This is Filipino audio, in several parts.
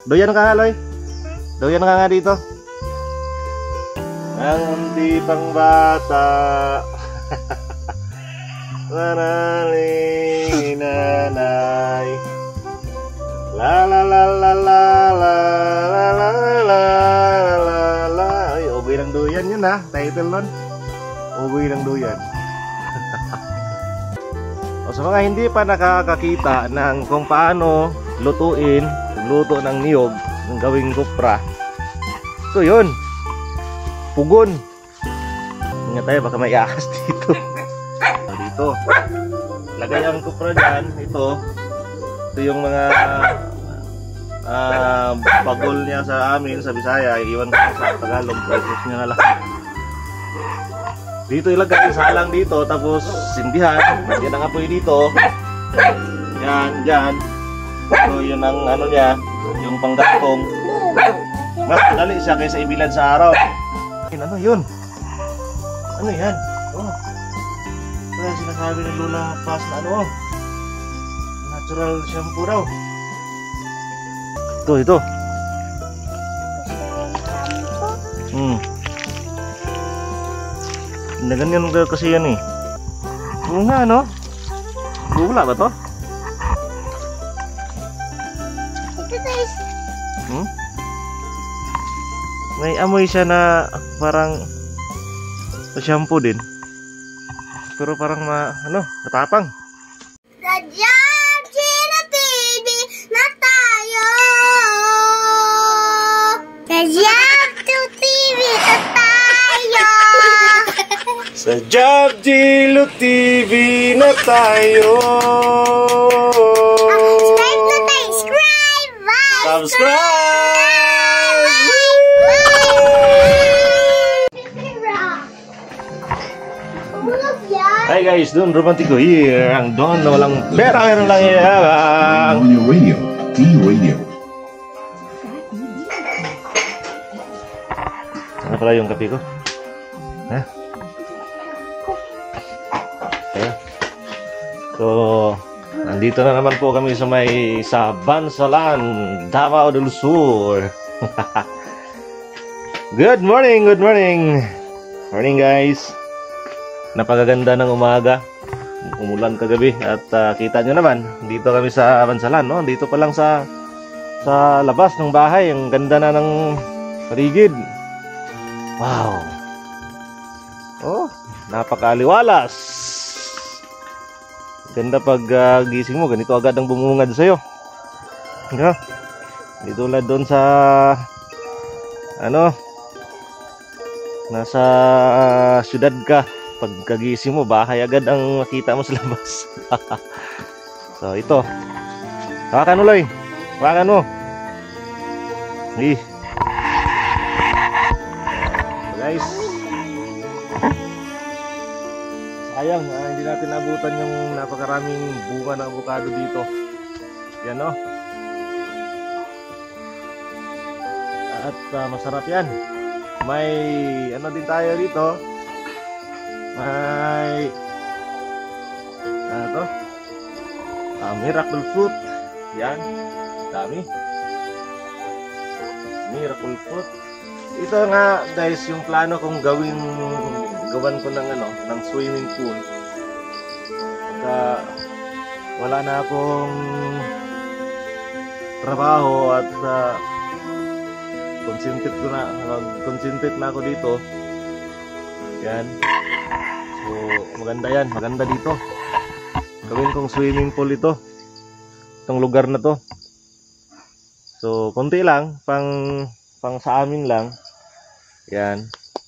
Doyan ka nga, Loy. Doyan ka nga dito. Ang di pang bata. Manaling nanay. La la la la la la la la la la la. Ay, Ugoy ng Duyan yun ha. Title nun. Ugoy ng Duyan. O sa mga hindi pa nakakakita ng kung paano lutuin, luto ng niyog, ng gawing kupra. So yun. Pugon. Ingat tayo baka may ahas dito. Dito. Lagay ang kupra dyan. Ito yung mga bagol niya sa amin sa Bisaya. Iwan ko sa Tagalog. Process niya na lang. Dito ilagay salang dito. Tapos sindihan. Yan ang apoy dito. Yan, dyan. So yun ang ano niya. Yung panggatong. Mas madali siya kaysa ibilad sa araw. Ano yun? Ano yan? Oh. Kaya sinasabi ng Lola Paz na ano? Natural shampoo daw. Ito. Na ganyan kasi yan eh. Oo nga no? Bula ba to? May amoy siya na parang shampoo din. Pero parang matapang. Sadyang Chino TV na tayo. Sadyang TV na tayo. Sa Job Jilo TV na tayo. Subscribe! Hi guys, Don Romantico here. Ang Don na walang pera, meron lang yabang. Radio, D-Radio. Ano pala yung kape ko? Ha? Okay. So, nandito na naman po kami sa Bansalan, Davao del Sur. Good morning, good morning. Morning guys. Napakaganda ng umaga. Umulan kagabi at kita nyo naman dito kami sa Bansalan, no? Dito pa lang sa labas ng bahay, ang ganda na ng paligid. Wow. Oh, napakaliwalas. Ganda pag gising mo, ganito agad ang bumungad sa iyo. No? Dito lang doon sa nasa syudad ka. Pagkagising mo, bahay agad ang makita mo sa labas. So, ito. Hawakan mo, Loy. Hawakan mo. So, guys. Sayang, hindi natin nabutan yung napakaraming bunga ng avocado dito. Yan, no? At masarap yan. May ano din tayo dito. May miracle fruit. Yan, dami. Miracle fruit. Ito nga guys yung plano kong gawan ko ng swimming pool. Wala na akong trabaho at concentrate na ako dito. Yan. So, maganda yan. Maganda dito. Gawin kong swimming pool ito. Itong lugar na to. So, konti lang. Pang sa amin lang. Yan.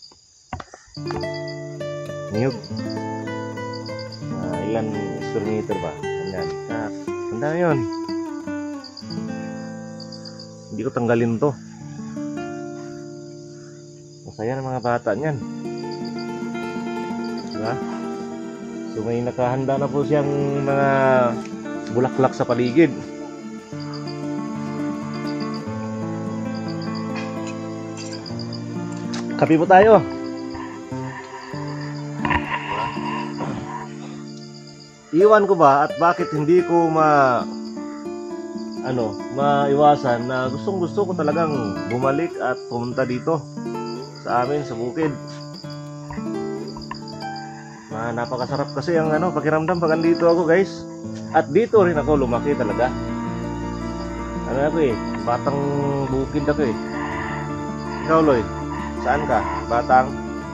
Niyog. Ilan square meter ba? Yan. Ganda na yun. Hindi ko tanggalin to. Masaya ng mga bata niyan. Diba? So may nakahanda na po siyang mga bulaklak sa paligid. Kape po tayo. Iwan ko ba at bakit hindi ko maiwasan na gustong-gusto ko talagang bumalik at pumunta dito sa amin sa bukid. Napakasarap kasi ang pakiramdam pag andito ako, guys. At dito rin ako lumaki talaga. Batang bukid ako eh. Ikaw, Lloyd, saan ka? Batang?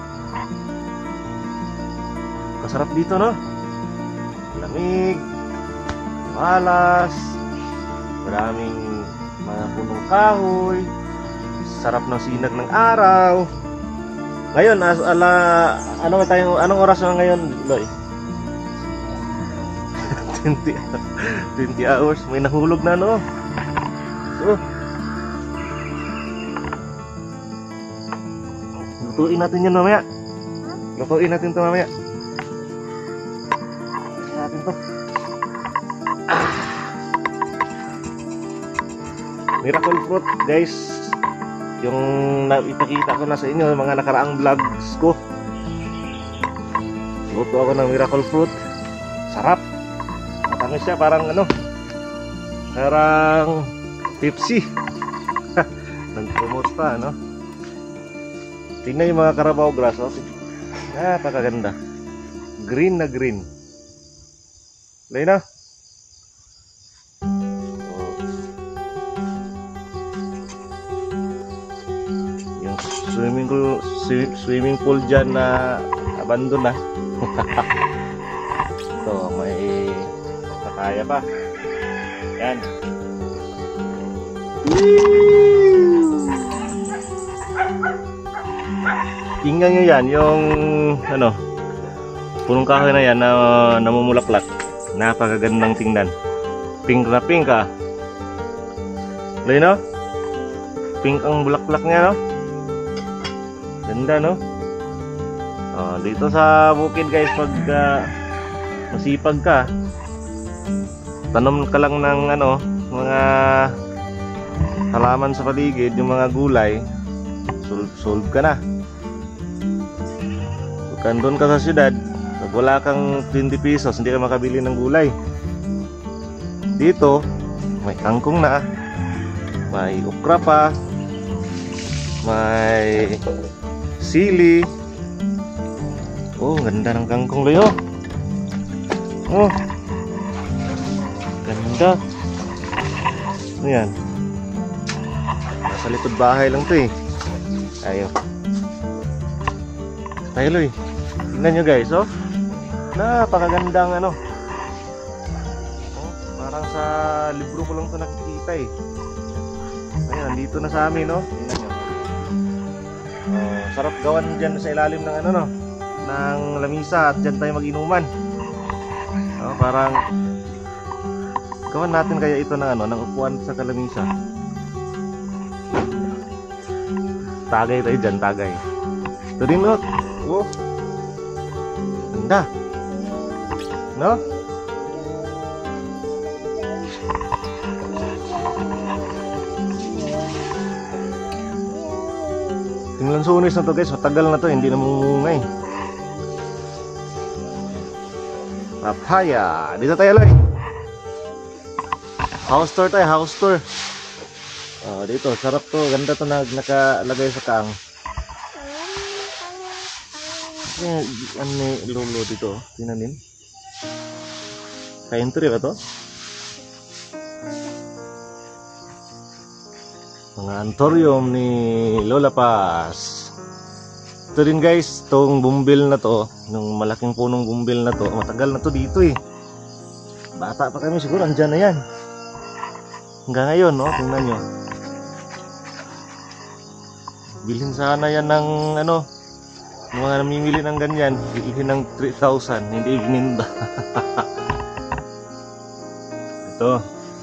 Masarap dito, no? Lamig, malas, maraming mga punong kahoy, sarap ng sinag ng araw. Ngayon, anong oras na ngayon, Lloyd? 20 hours, may nahulog na, no? So, lutuin natin yan mamaya. Lutuin natin ito mamaya. Natin to. Miracle fruit, guys. Yung ipakita ko na sa inyo mga nakaraang vlogs ko. Luto ako ng miracle fruit. Sarap. Matamis siya, parang parang Pepsi. Nag-promote pa, tingnan yung mga Carabao grass, napakaganda. Green na green. Lay na. Yung swimming pool dyan na abandon na. Ito, may nakaya pa. Yan. Tingnan nyo yan, yung punong kahoy na yan na namumulaklak. Napakagandang tingnan. Pink na pink, Lay, no? Pink ang bulaklak niya, no? Ganda, no? Dito sa bukid, guys, pag masipag ka, tanom ka lang ng mga halaman sa paligid, yung mga gulay, solve ka na. Kung doon ka sa syudad, pag wala kang 20 pesos, hindi ka makabili ng gulay. Dito, may kangkong na, may okra pa, may sili. Oh, ganda ng kangkong, Loyo. Oh, ganda. Ayan. Nasa likod bahay lang to eh. Ayo. Tayo, Loy. Tingnan nyo, guys, oh. Napakagandang oh, parang sa libro ko lang ito nakikita eh. Ayan, nandito na sa amin, no? Tingnan nyo. Sarap gawan dyan sa ilalim ng ng lamisa at dyan tayo mag-inuman. Parang gawan natin kaya ito ng ng upuan sa kalamisa. Tagay tayo dyan, tagay. Ito din, no? Oh, ganda, no? Tingnan sunis na to, guys. Matagal na to, hindi namumungay. Papaya. Dito tayo, Loy. House tour tayo, house tour. Dito, sarap to. Ganda to, nakalagay sa kaang. Ano lolo dito? Tinanin. Ka-entry ba to? Mga antorium ni Lola Paz. Ito din, guys, itong bumbil na to, yung malaking punong bumbil na to, matagal na to dito eh. Bata pa kami siguro, andyan na yan. Hanggang ngayon, no? Tingnan nyo. Bilhin sana yan ng mga namimili ng ganyan, bilhin ng 3,000, hindi bininda. Ito.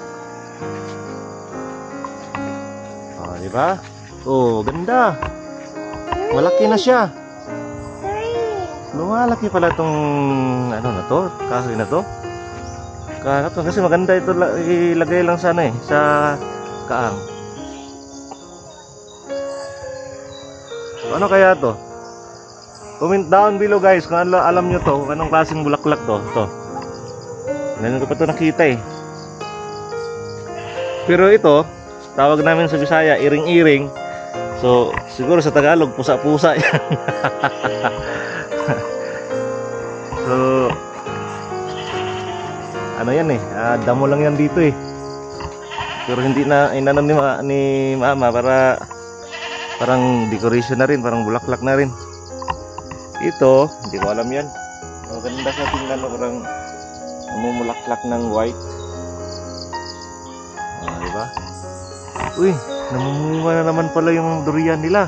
Diba? Oh, ganda. Malaki na siya. Lumalaki pala itong na to, kahoy na to. Kasi maganda ito, ilagay lang sana eh sa kaang. Ano kaya to? Comment down below, guys, kung alam nyo to, kung anong klaseng bulaklak to. Ito. Ngayon ko pa to nakita eh. Pero ito, tawag namin sa Bisaya, iring-iring. So, siguro sa Tagalog, pusa-pusa yan. So, ano yan eh, damo lang yan dito eh. Pero hindi na inanom ni mama para parang decoration na rin, parang bulaklak na rin. Ito, hindi ko alam yan. Maganda sa tingnan, parang namumulaklak ng white. Diba? Uy, namumunga na naman pala yung durian nila.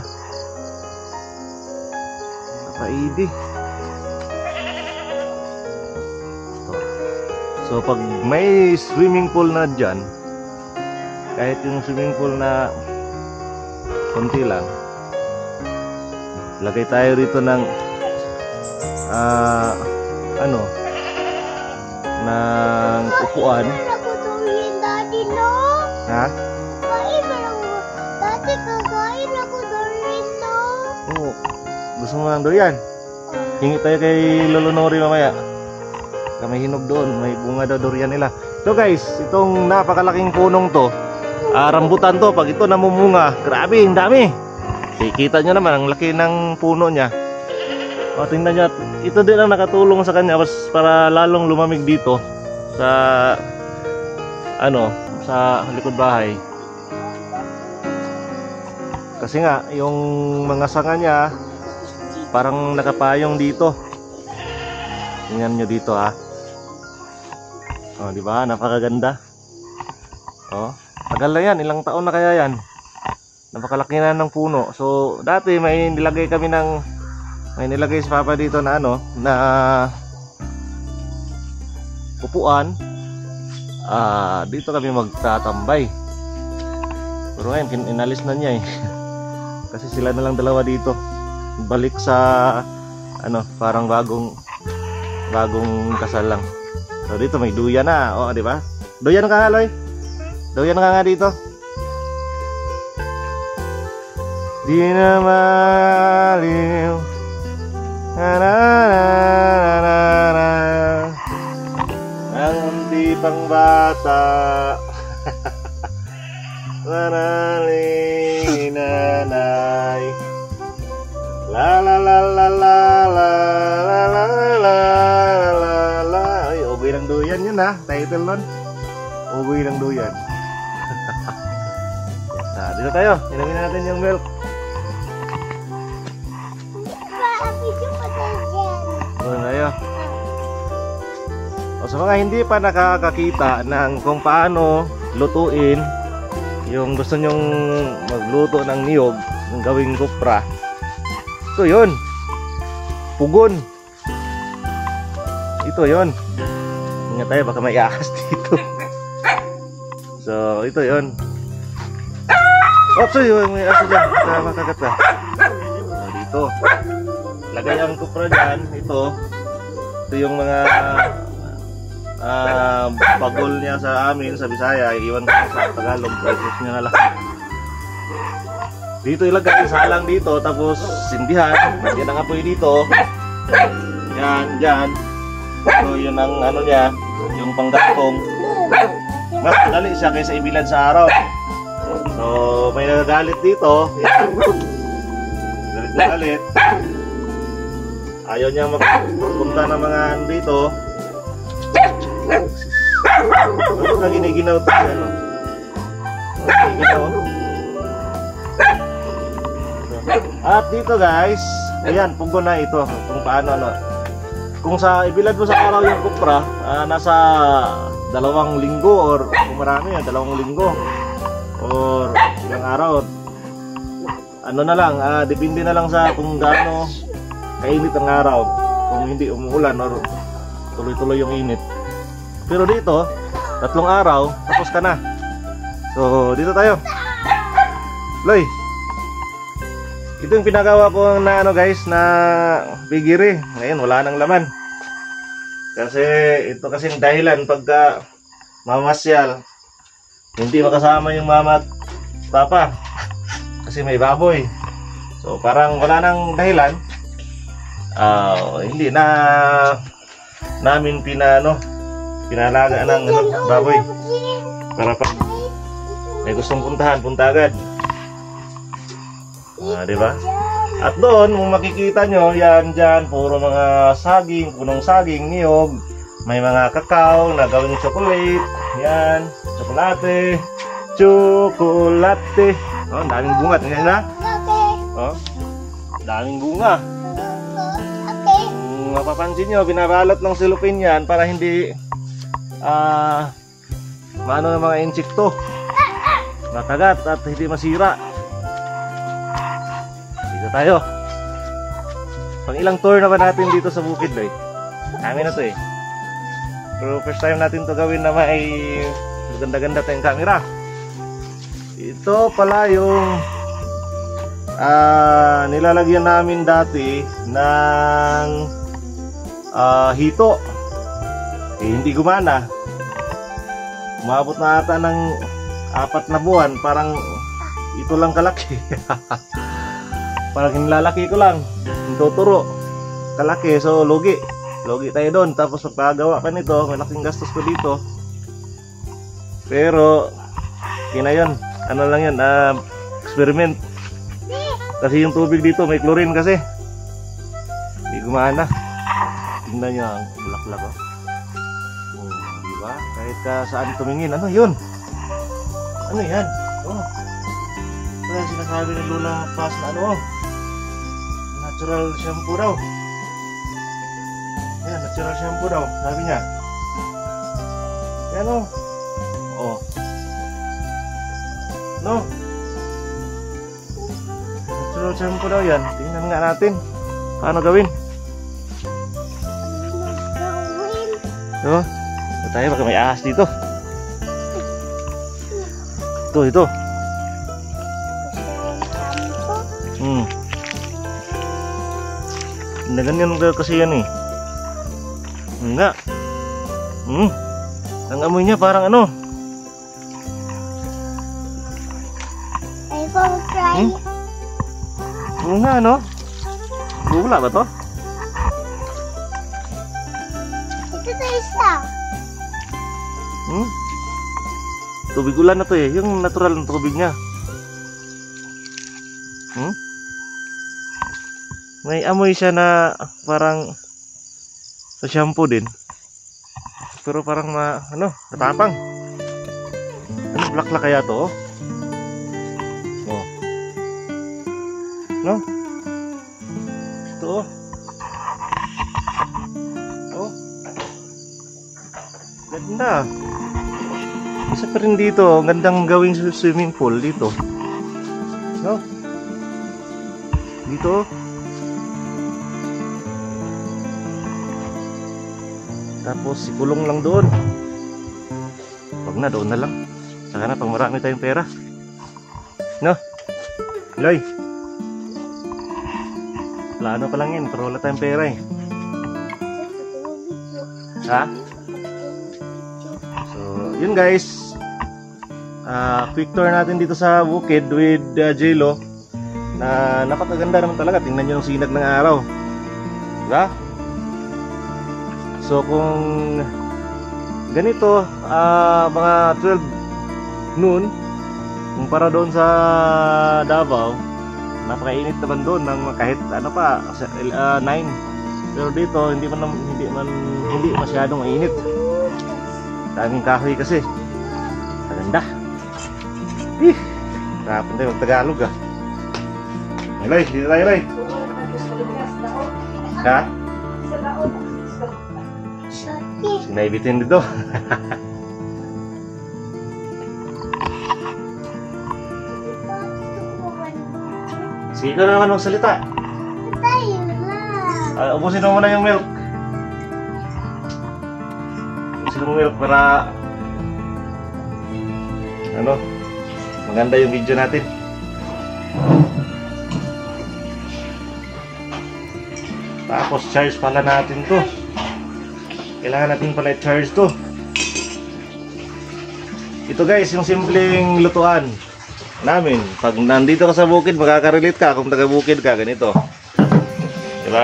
Nakaidi. So pag may swimming pool na dyan, kahit yung swimming pool na konti lang, lagay tayo rito ng ng upuan. Daddy, no? Ha? Kain na lang. Dati kakain ako durian, no? Oo. Gusto mo ng durian? Hingi tayo kay Lolo Nori mamaya. May hinog doon, may bunga daw durian nila. So guys, itong napakalaking punong to, rambutan to, pag ito namumunga, grabe, ang dami. Kita nyo naman, ang laki ng puno niya. O, tingnan nyo, ito din ang nakatulong sa kanya para lalong lumamig dito sa sa likod bahay. Kasi nga, yung mga sanga niya parang nakapayong dito. Tingnan nyo dito ha. Oh, di ba? Napakaganda. Oh, tagal na yan, ilang taon na kaya yan. Napakalaki na ng puno. So, dati may nilagay si Papa dito na na upuan. Dito kami magtatambay. Pero ngayon, inalis na niya eh. Kasi sila na lang dalawa dito. Balik sa parang bagong kasal lang. So dito may duyan na, di ba? Duyan ka nga, Loy. Duyan ka nga dito. Di na maliw. Ang hindi pang bata. Manaling nanay. La la la la la la la la la la la. Ay, ugoy ng duyan yun ha. Title nun. Ugoy ng duyan. Dito tayo. Inumin natin yung milk. Doon tayo. O, sa mga hindi pa nakakakita ng kung paano lutuin yung gusto nyong magluto ng niyog, ng gawing kupra. So yun, pugon. Ito yun. Ingat tayo, baka may ahas dito. So ito yun. So yun, may aso dyan. Makagat ka. So, dito lagay ang kupra dyan. Ito yung mga bagol niya sa amin sa Bisaya. Iwan ko sa Tagalog, process niya na lang. Dito ilagay, salang dito, tapos sindihan, yan ang apoy dito. Yan, dyan. So yun ang niya, yung panggatong. Mas madali siya kaysa ibilad sa araw. So may nagagalit dito. Galit. Ayaw niya magpunta ng mga dito. Ano na giniginaw ito? Giniginaw. At dito guys, ayan, pugon na ito. Kung paano kung sa ibilad mo sa araw yung kupra, nasa 2 linggo or kung marami 2 linggo or ilang araw. Na lang, depende na lang sa kung gaano kainit ang araw. Kung hindi umuulan or tuloy-tuloy yung init. Pero dito, 3 araw, tapos ka na. So, dito tayo. Loy, ito yung pinagawa ko na guys, na bigiri. Ngayon, wala nang laman. Kasi, ito kasing dahilan pagka mamasyal, hindi makasama yung mama at papa. Kasi may baboy. So, parang wala nang dahilan. Hindi na namin pinalaga ng baboy para may gustong puntahan, punta agad. Di ba? At doon, kung makikita nyo, yan dyan, puro mga saging, punong saging, niyog. May mga kakao na gawing chocolate. Yan, tsokolate. Tsokolate. Oh, daming bunga. Tingnan na. Oh, daming bunga. Mapapansin nyo, binabalot ng silupin yan para hindi maano ng mga insekto, makagat at hindi masira. Dito tayo. Pang ilang tour na ba natin dito sa bukid, Loy? Amin na to eh. Pero first time natin to gawin na may ganda-ganda tayong camera. Ito pala yung nilalagyan namin dati ng hito. Hindi gumana. Umabot na ata ng 4 na buwan. Parang ito lang kalaki. Parang nilalaki ko lang. Tuturo. Kalaki. So lugi. Lugi tayo doon. Tapos pagpagawa pa nito, malaking gastos ko dito. Pero yun. Ano lang yun, experiment. Kasi yung tubig dito may chlorine kasi. Hindi gumana. Tingnan nyo ang bulaklak, oh. Diba? Kahit saan tumingin. Ano yun? Ano yan? Oh. Kaya sinasabi ni Lola Paz na ano, natural shampoo daw. Yan, natural shampoo daw. Sabi niya. Yan, oh. Oh. No? Natural shampoo daw yan. Tingnan nga natin. Paano gawin? Ito tayo, baka may ahas dito. Ito. Ganyan kasi yan eh. Enggak. Ang amoy niya parang ano. I will try. Oo nga, no? Bula ba to? Ito tayo isa. Tubig ulan na to eh. Yung natural na tubig niya. May amoy siya na parang sa shampoo din. Pero parang natapang. Ano, black kaya to? Oh. No? Ito. Oh. Ganda. Isa pa rin dito. Gandang gawing swimming pool dito. No? Dito. Tapos ikulong lang doon. Wag na, doon na lang. Saka na pang marami tayong pera. No? Loy. Plano pa lang yan, pero wala tayong pera eh. Ha? So, yun guys. Quick tour natin dito sa bukid with J-Lo. Na napakaganda naman talaga. Tingnan nyo yung sinag ng araw. Diba? So kung ganito, mga 12 noon, kumpara doon sa Davao, napakainit naman doon ng kahit ano pa 9. Pero dito hindi masyadong mainit. Daming kahoy kasi. Maganda. Hirapan tayo mag-Tagalog ah. Loy, dito tayo, Loy. Ha? Sinaibitin dito. Sige ka na naman magsalita. Tayo na. Ubusin mo muna yung milk. Ubusin mo milk para maganda yung video natin. Tapos charge pala natin to. Kailangan natin pala i-charge to. Ito guys, yung simpleng lutuan namin. Pag nandito ka sa bukid, makaka-relate ka kung taga-bukid ka, ganito. Diba?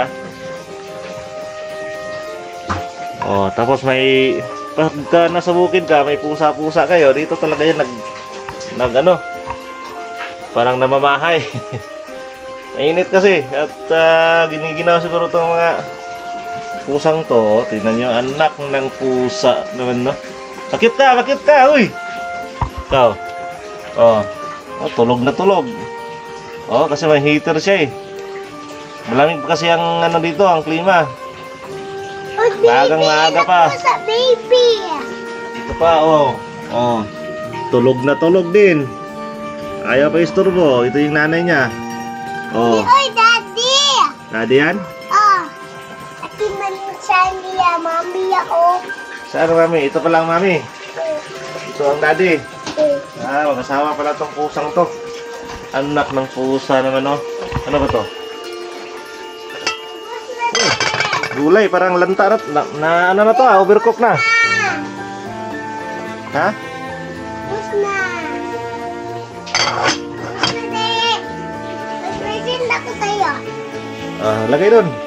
Oh, tapos may pagka nasa bukid ka, may pusa-pusa kayo, dito talaga yan ano, parang namamahay. Mainit kasi at giniginaw siguro itong mga pusang to. Tingnan nyo, anak ng pusa naman, no? Bakit ka, uy! Ikaw. Oh, tulog na tulog. Oh, kasi may heater siya eh. Malamig kasi ang ano dito, ang klima. Oh, baby! Maaga pa. Ako sa baby! Ito pa, oh. Oh, tulog na tulog din. Ayaw pa istorbo. Ito yung nanay niya. Oh. Oy, daddy! Daddy yan? Oh, ati manisan niya, mami ako. Saan mami? Ito pala ang mami. Ito ang daddy. Mag-asawa pala tong pusang to. Anak ng pusa naman, no? Ano ba to? Gulay, parang lantarat. Ano na to, overcook na. Ha? Tapos na. Tapos na, daddy. Mag-present ako sa'yo. Lagay dun.